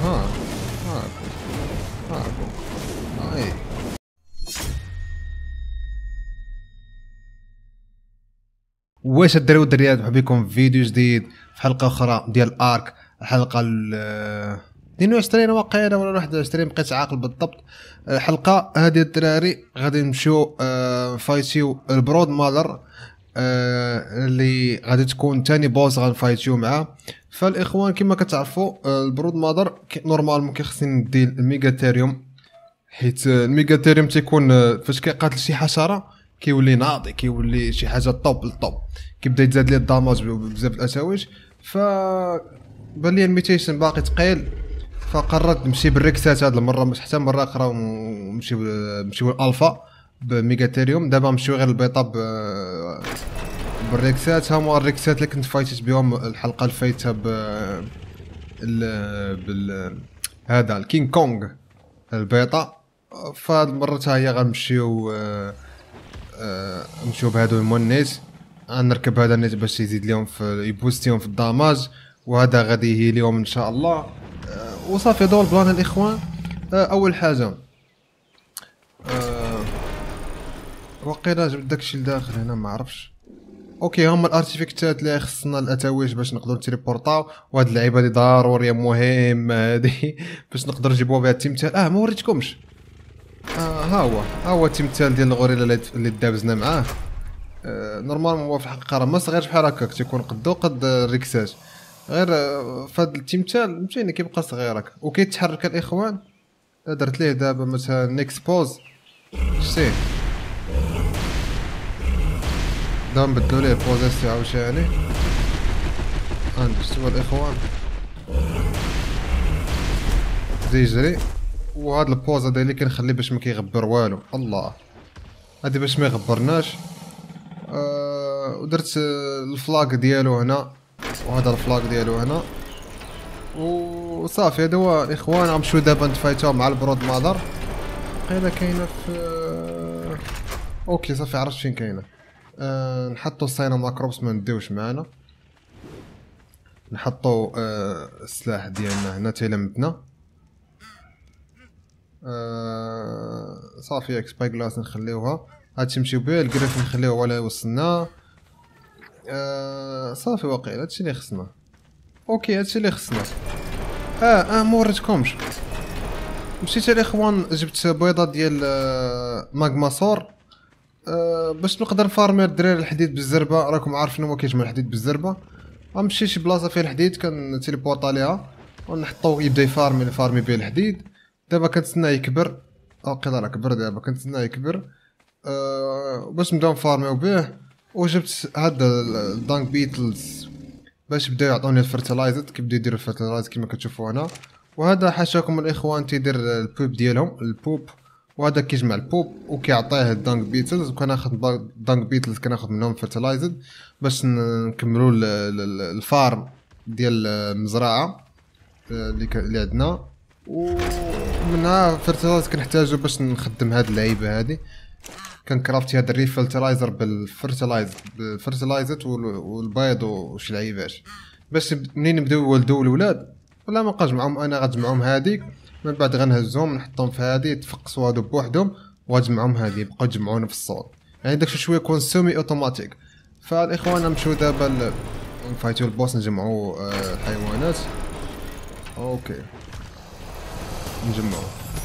ها هاكو هاكو اي. واش الدراري والدريات، مرحبا بكم في فيديو جديد في حلقه اخرى ديال ارك. الحلقه 22 واقيلا ولا 21، بقيت عاقل بالضبط. الحلقه هذه الدراري غادي نمشيو فايتيو البرود مادر، اللي غادي تكون تاني بوس غنفايتيو معاه. فالاخوان كما كتعرفوا البرود مادر نورمالمون كيخصني ندي الميغاتيريوم، حيت الميغاتيريوم تيكون فاش كيقاتل شي حشره كيولي ناضي، كيولي شي حاجه طوب الطوب، كيبدا يزاد ليه الداماج بزاف الاساويج. ف بان لي الميتيشن باقي ثقيل، فقررت نمشي بالريكسات هاد المره، مش حتى مره اخرى نمشيو الالفا بميغاتيريوم. دابا نمشيو غير البيطا بالريكسات. هما الريكسات اللي كنت فايتت بهم الحلقه الفايته هذا الكينغ كونغ البيطا. فهاد المره حتى هي غنمشيو نمشيو بهادو المونيت، غنركب هذا النيت باش يزيد لهم في يبوستيهم في الداماج، وهذا غادي يهيليهم ان شاء الله. وصافي دول بلان الاخوان. اول حاجه وقيلا جبت داكشي لداخل هنا ما عرفش. اوكي، هما الارتيفيكتات اللي خصنا الاتاويج باش نقدروا نتريبورطاو، وهاد اللعيبه هادي ضروريه مهمه هادي باش نقدر نجيبوها بها التمثال. ما وريتكمش. ها هو التمثال ديال الغوريلا اللي دابزنا معاه. نورمالمون هو في الحقيقه راه ما صغير بحال هكاك، تيكون قدو قد الريكساج، غير فهاد التمثال فهمتيني كيبقى صغير هكا وكيتحرك الاخوان. درت ليه دابا مثلا نيكسبوز، شتيه دابا نبدلو ليه البوزيسيون عاوتاني. شتو الاخوان بدا يجري، وهاد البوز هذا اللي كنخليه باش ما كيغبر والو. الله، هادي باش ما يغبرناش. ودرت الفلاك ديالو هنا، وهذا الفلاك ديالو هنا، وصافي. هذا هو الاخوان. غنمشيو دابا نتفايتو مع البرود مادر. قيله كاينه في اوكي صافي عرفت فين كاينه. نحطو الساينا ماكروبس ما نديوش معانا، نحطو السلاح ديالنا هنا تيلمتنا. صافي اكسباي كلاس نخليوها، هاد تمشيو بيه الكريف نخليوه ولا يوصلنا. صافي واقيلا هادشي اللي خصنا. اوكي هادشي اللي خصنا. ما وريتكمش. مشيت الاخوان جبت بيضه ديال ماغما سور باش نقدر نفارمي الدراري الحديد بالزربه. راكم عارفين هو كيجمع الحديد بالزربه. غنمشي شي بلاصه فيها الحديد كنتيليبورط عليها ونحطو يبدا يفارمي بيه الحديد. دابا كنتسناه يكبر. واقيلا راه كبر دابا، كنتسناه يكبر باش نبداو نفارميو به. وجبت هاد الدانك بيتلز باش بداو يعطوني الفرتلايزد، كيبداو يديروا الفرتلايزد كما كتشوفوا هنا. وهذا حاشاكم الاخوان تيدير البوب ديالهم، البوب، وهذا كيجمع البوب وكيعطيه الدانك بيتلز. وكناخذ الدانك بيتلز كناخذ منهم فرتلايزد باش نكملوا الفارم ديال المزرعه اللي عندنا. ومنها فرتلايزد كنحتاجو باش نخدم هاد اللعيبه هادي. كنكرافتي هاد الريفلترايزر بالفرتلايزر والبيض وشي لعيبات باش منين يبداو يولدوا الولاد ولا ما نبقاش معاهم. انا غنجمعهم هاديك من بعد غنهزهم نحطهم في هادي يتفقسوا هادو بوحدهم، وغنجمعهم هادي يبقاو يجمعونا في الصوت. يعني داكشي شويه يكون سيمي اوتوماتيك. فالاخوان نمشيو دابا نفايتو البوس نجمعو الحيوانات. اوكي نجمعو.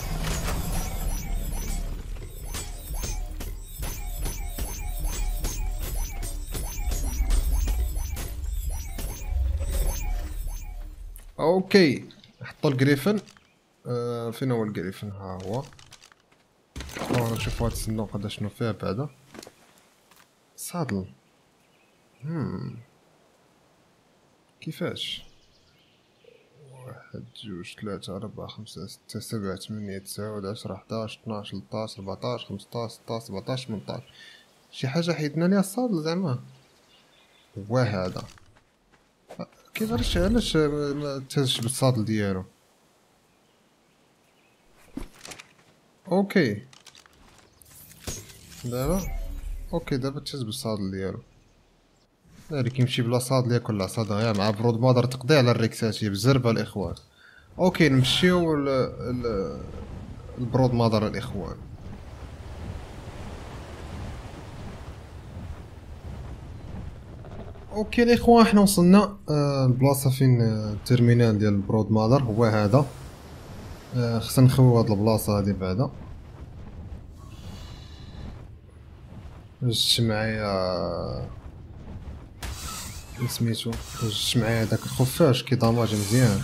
اوكي نحطو الجريفن. فين هو الجريفن؟ ها هو. نشوفو هاد الصندوق هذا شنو فيه بعدا. صادل. كيفاش؟ 1 2 3 4 5 6 7 8 9 10 11 12 13 14 15 16 17 18. شي حاجة حيدنا ليها الصادل زعما. هو هذا. علاش ما تهزش بالصادل ديالو؟ اوكي دابا تهز بالصادل ديالو. اللي كيمشي بلا صادل ياكل العصا غير مع برود مادر تقضي على الريكسات. هي بالزربه الاخوان. اوكي نمشيو البرود مادر الاخوان. اوكي الاخوان حنا وصلنا البلاصه فين التيرمينال ديال البرود مادر هو هذا. خصنا نخويو هاد البلاصه هادي بعدا. جبت معايا سميتو، جبت معايا داك الخفاش كيداماج مزيان.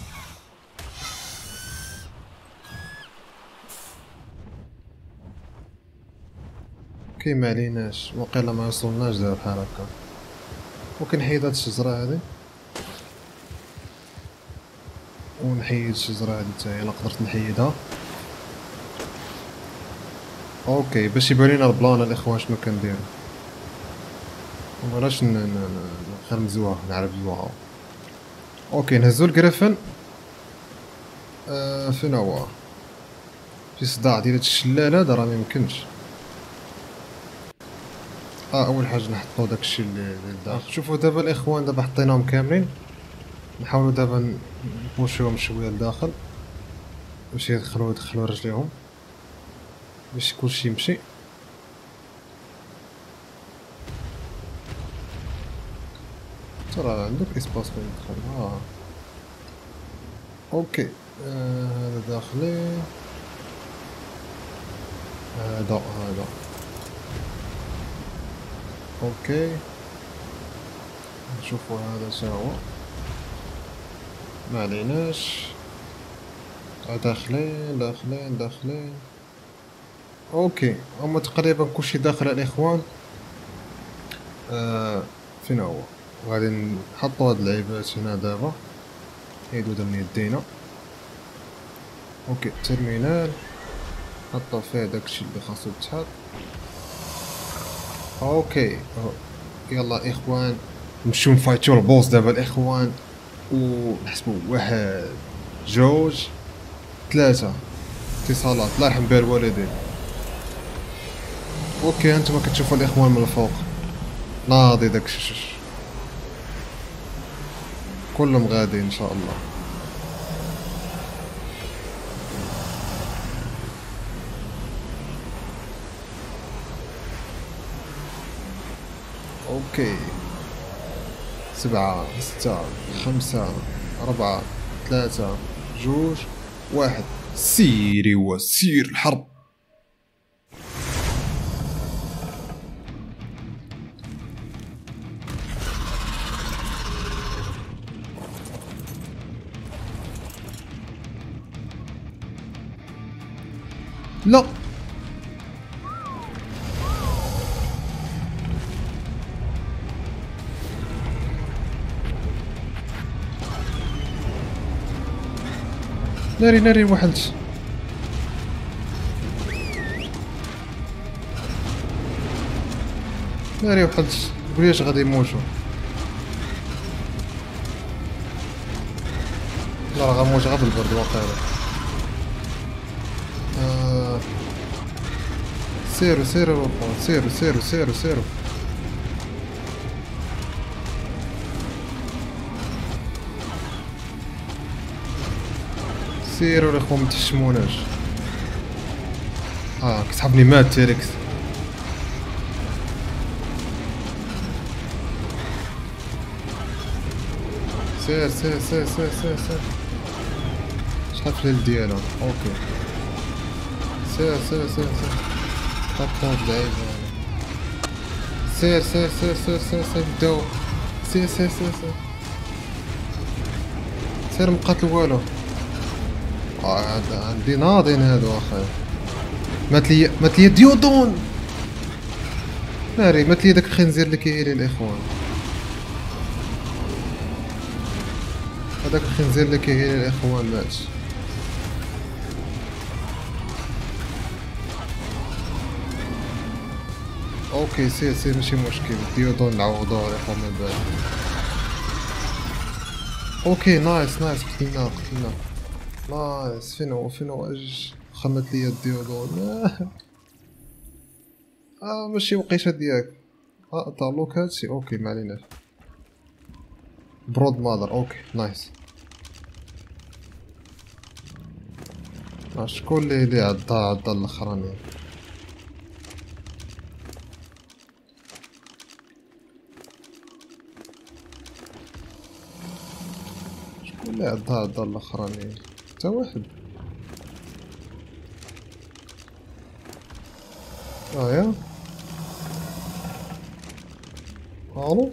اوكي معليناش، واقيلا ما وصلناش دابا بحال هكا. وكنحيد هاد الشجره هادي ونحيد الشجره هادي حتى هي، الا قدرت نحيدها. اوكي باش يبان لينا البلان الاخوان شنو كنديرو، وبلاش نخرمزوها نعربزوها. اوكي نهزو الكرفن. فين هو؟ في صداع ديال هاد الشلال هذا راه ميمكنش. اول حاجه نحطو داكشي اللي لداخل. شوفوا دابا الاخوان دابا حطيناهم كاملين، نحاولوا دابا نبوشيهم شويه لداخل باش يدخلوا رجليهم باش كلشي يمشي. ترى عندك اسباس فين تدخل. اوكي هذا داخلين، هذا اوكي. نشوفوا هذا شنو ما عليناش. داخلين. اوكي هما تقريبا كلشي داخل الاخوان. فين هو؟ وغادي نحطو هاد اللعيبات هنا دابا، نحيدو من يدينا. اوكي تيرمينال نحطو فيه داكشي اللي خاصو يتحط. اوكي يلا اخوان نمشيو نفايتو البوس دابا الاخوان، ونحسبو 1 2 3 اتصالات الله يرحم بها الوالدين. اوكي هانتوما كتشوفوا الاخوان من الفوق ناضي داك الشش كلهم غادي ان شاء الله. اوكي 7 6 5 4 3 2 1 سيري وسير الحرب. لا ناري وحلت. ناري وحلت بليش غادي يموتو. لا راه غنموت غير بالبرد واقيلا. سيرو سيرو الاخوان متحشموناش. كتحبني مات تيريكس. سير شحال في الليل ديالها. اوكي سير حطو اللعيبة. سير بداو. سير مقاتل والو. عندي ناضين هادو اخاي. مات لي ديودون. ناري مات لي داك الخنزير اللي كيهيلي الاخوان. هذاك الخنزير اللي كيهيلي الاخوان مات. اوكي سير ماشي مشكل. ديودون نعوضوه الاخوان من بعد. اوكي نايس قتلناه. نايس. فين هو خمت ليا الديودون. ماشي وقيته ديالك. طالوك هادشي. اوكي معليناش. برود مادر. اوكي نايس. شكون اللي عضا الاخراني؟ شكون اللي عضا الاخراني؟ حتى واحد. يا الو.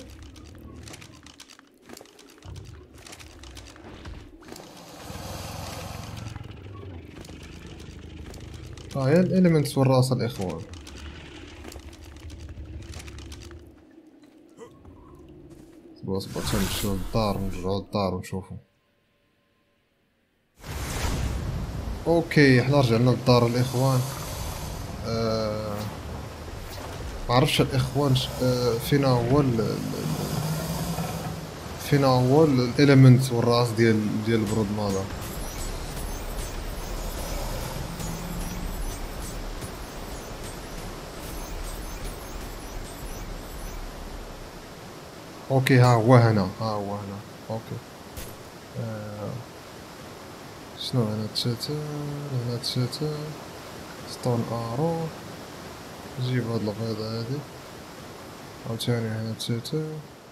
يا الاليمنتس والراس الاخوان. اصبر تنمشيو للدار ونرجعو للدار ونشوفو. اوكي حنا رجعنا للدار الاخوان. معرفتش الاخوان فينا هو فينا هو الاليمنت والراس ديال البرود مالا. اوكي ها هو هنا اوكي. شنو هنا تشاتا ستون ارو. جيب هاد البيضة هادي عاوتاني هنا تشاتا.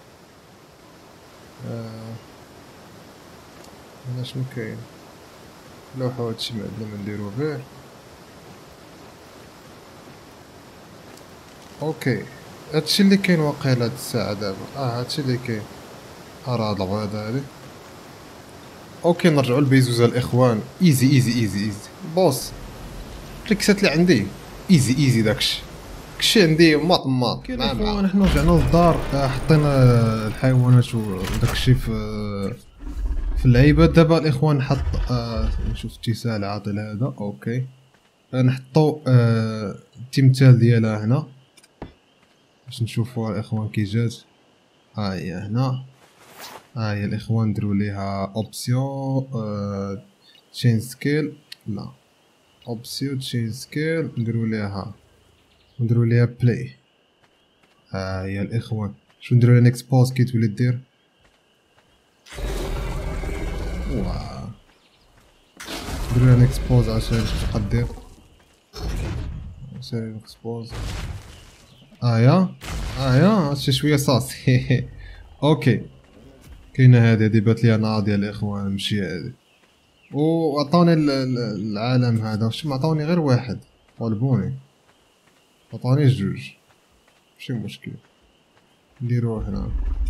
هنا شنو كاين؟ لوحة هادشي معندنا منديرو به. اوكي هادشي اللي كاين واقيلا هاد الساعة دابا. هادشي اللي كاين. راه هاد البيضة هادي. اوكي نرجعو لبيزوزا الاخوان. ايزي بوس. الكسات اللي عندي ايزي داكشي عندي ماط كاين الاخوان. حنا رجعنا للدار حطينا الحيوانات وداكشي في اللعيبه. دابا الاخوان حط نشوف التسال عاطل هذا. اوكي نحطو التمثال ديالها هنا باش نشوفوها الاخوان كي جات. هي هنا. هي الاخوان نديرو ليها اوبسيون تشين سكيل. لا اوبسيون تشين سكيل نديرو ليها بلاي. هي الاخوان. شو نديرو لها نيكست بوز كي تولي دير. واه نديرو لها نيكست بوز عشان تقدر عشان نيكست بوز. يا هادشي شويه صاصي. اوكي كاينه هادي بات ليا ناضيه الاخوان. نمشي هادي وعطوني العالم هذا. واش معطوني غير واحد؟ طلبوني عطوني جوج ماشي مشكل. نديروه هنا.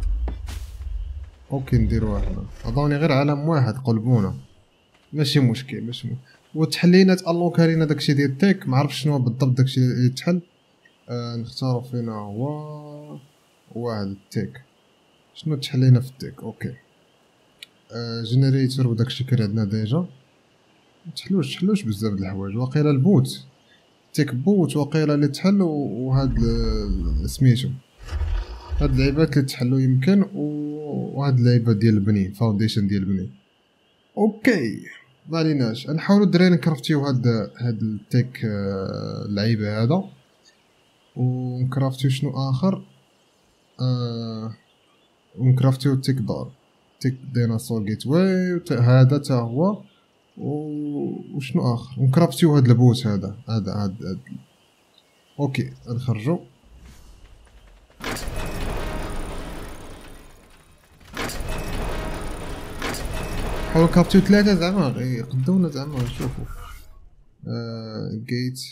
اوكي نديروه هنا. عطوني غير علم واحد قلبونا ماشي مشكل. وتحلينا الوكا لينا داكشي ديال التيك. معرفتش شنو بالضبط داكشي اللي تحل. نختارو فينا هو واحد التيك. شنو تحلينا في التيك؟ اوكي جينيريتور وداكشي كان عندنا ديجا. متحلوش بزاف د الحوايج. واقيلا البوت تيك بوت واقيلا اللي تحل. وهاد سميتو هاد اللعيبات اللي تحلو يمكن. وهاد اللعيبه ديال البنين فاونديشن ديال البنين. اوكي ماليناش نحاولو الدراري نكرافتيو هاد التيك اللعيبه هذا. ونكرافتيو شنو اخر. ونكرافتيو تيك دار تيك ديناصور جيت واي هذا تا هو. وشنو اخر. ونكرافتيو هاد البوت هذا. اوكي نخرجو. حاول كرافتيو 3 زعما يقدونا زعما نشوفو. جيت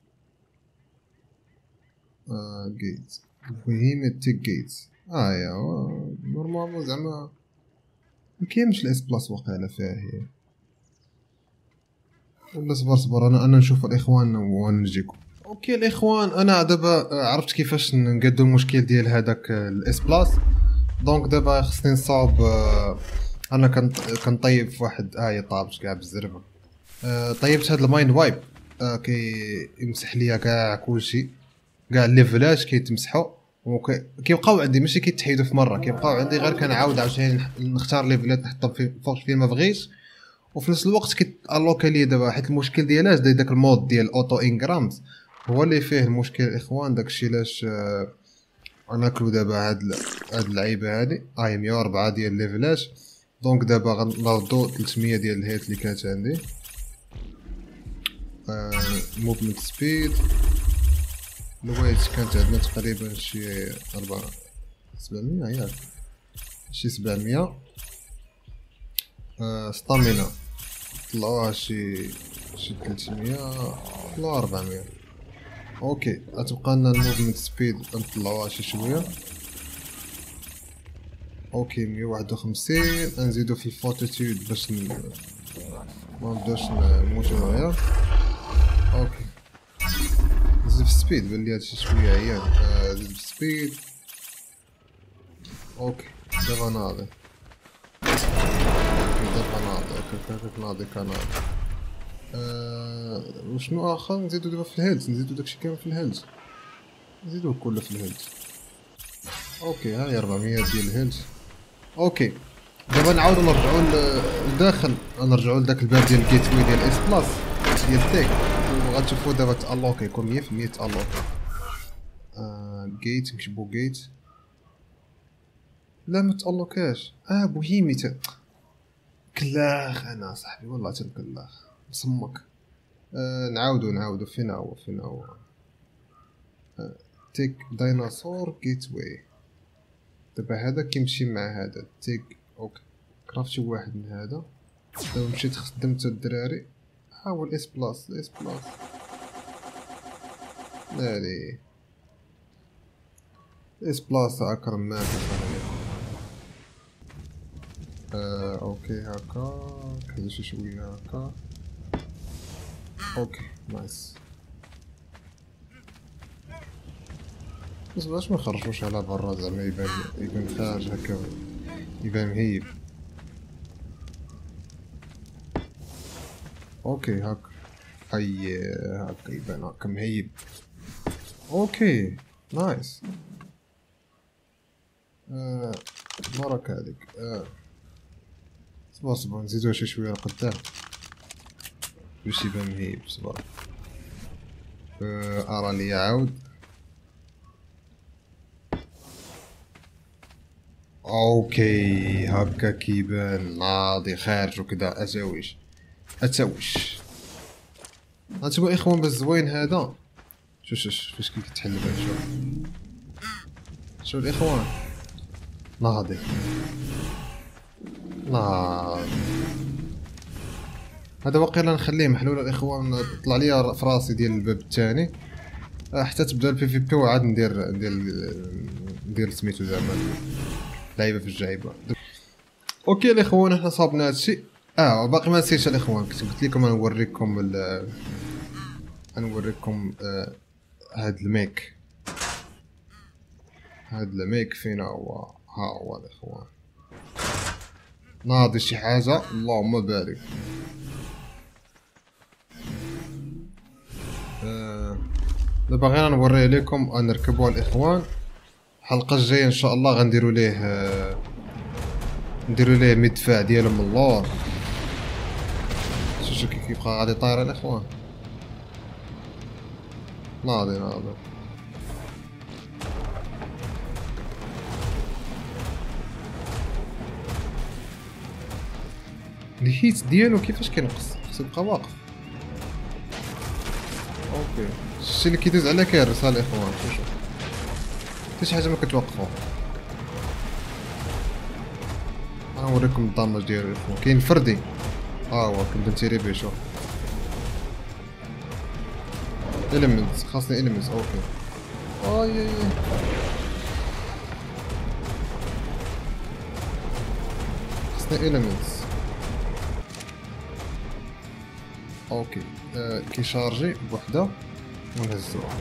جيت مهم تيك جيت. يا نورمالمون زعما مكاينش الاس بلاس واقيلا فيها هي. ولا صبر انا نشوف الاخوان ونجيكم. اوكي الاخوان انا دابا عرفت كيفاش نقادو المشكل ديال هذاك الاس بلاس. دونك دابا خصني نصاوب. انا كنطيب في واحد طابت كاع بالزربه. طيبت هاد الماين وايب. كي يمسح ليا كاع كلشي كاع الليفلات كيتمسحوا. كيبقاو عندي ماشي كيتحيدوا في مره. كيبقاو عندي غير كنعاود عاوتاني نختار ليفلات نحطهم فين ما بغيت. وفي نفس الوقت كيتالوكا ليا دابا حيت المشكل ديالها داك المود ديال اوتو انغرامز هو اللي فيه المشكل الاخوان. داكشي علاش غناكلو دابا هاد اللعيبه هادي. 104 ديال الليفلات. دونك دابا غنردو 300 ديال الهيت اللي كانت عندي. موفمنت سبيد. الويت كانت عندنا تقريبا شي 700 ياك، شي 700. ستامينا طلعوها شي 300 ولا 400. اوكي غتبقى لنا الموفمنت سبيد نطلعوها شي شويه. اوكي 151. نزيدو في الفورتيتود باش ما نبداوش نموتو معايا. اوكي نزيد في السبيد، بان هادشي شويه عيان. زيد في السبيد. اوكي دابا ناضي، دابا ناضي كناضي. وشنو اخر نزيدو دابا في الهيلز، نزيدو داكشي كامل في الهيلز، نزيدوه كله في الهيلز. اوكي هاهي 400 ديال الهيلز. اوكي دابا نعاودو نرجعو لداخل، نرجعو لداك الباب ديال الجيت واي ديال اس بلاس ديال تيك، وغتشوفو دابا تالوكي يكون 100% تالوكي. جيت نكتبو جيت. لا متالوكاش. بوهيمي كلاخ انا صاحبي والله تنكلاخ مسمك. نعاودو فين هو تيك ديناصور جيت واي. دابا هذا كيمشي مع هذا تيك. اوكي كرافتي واحد من هذا. دابا مشيت خدمت الدراري. هو الاس بلاس ناري اس بلاس اكرم ما في. اوكي هكا كذا شي شويه هكا. اوكي نايس. بس باش ما نخرجوش على برا زعما يبان خارج هكا، يبان مهيب. اوكي هكا هكا يبان هكا مهيب. اوكي نايس. برك هذيك. صبر نزيدوها شي شويه لقدام باش يبان مهيب. صبر. اراني يعاود. اوكي هكا كيبان ناضي خارج وكذا. اتوش هانتوما اخوان بالزوين هذا. شوف فاش كيتحل بها. شوف الاخوان ناضي هذا واقيلا نخليه محلول الاخوان. طلع ليا في راسي ديال الباب الثاني حتى تبدا البي في بي وعاد ندير سميتو زعما لعيبه في الجعيبه. اوكي الاخوان احنا صابنا هادشي. باقي ما نسيتش الاخوان، كنت قلت لكم نوريكم هاد الميك فين هو. ها هو الاخوان ناضي شي حاجه اللهم بارك. دابا غير نوريه لكم نركبوها الاخوان. الحلقه الجايه ان شاء الله غنديروا ليه مدفع ديالو من اللور. شوف كيبقى غادي طاير الاخوان. ناضي الهيت ديالو كيفاش كينقص، خصو يبقى واقف. اوكي الشيء اللي كيدوز على كيرس الاخوان. شوف حتى شي حاجه ما كتوقفو. نوريكم الدمج ديالو الاخوان. كاين فردي هو كنت نتيري بيه. شوف إليمنتس خاصني إليمنتس. اوكي خاصني إليمنتس. اوكي كيشارجي بوحده ونهزوها.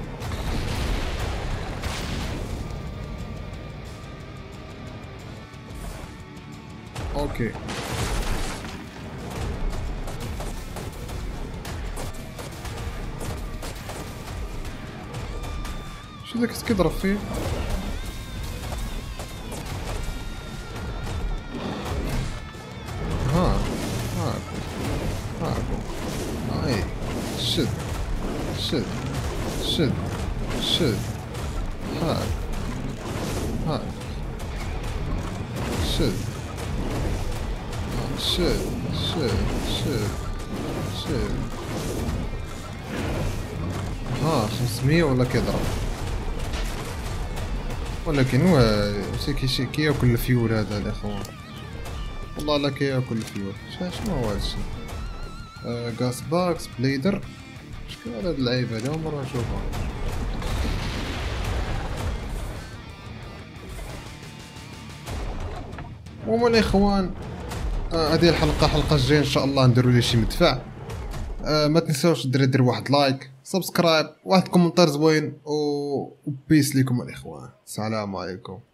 اوكي شو داك كيضرب فيه. هاي شد هاك شد شوف 500 ولا كيضرب، ولكن هو شي كياكل الفيول هذا الاخوان، والله لا كياكل الفيول. شنو هو هادشي؟ غاس باكس بليدر، شكون هاد اللعيبه هادي؟ اول مره نشوفها. المهم الاخوان هذه الحلقه، حلقه الجايه ان شاء الله نديروا لي شي مدفع. ما تنساوش دير واحد لايك، سبسكرايب، واحد كومنتار زوين، و بيس ليكم الاخوان. السلام عليكم.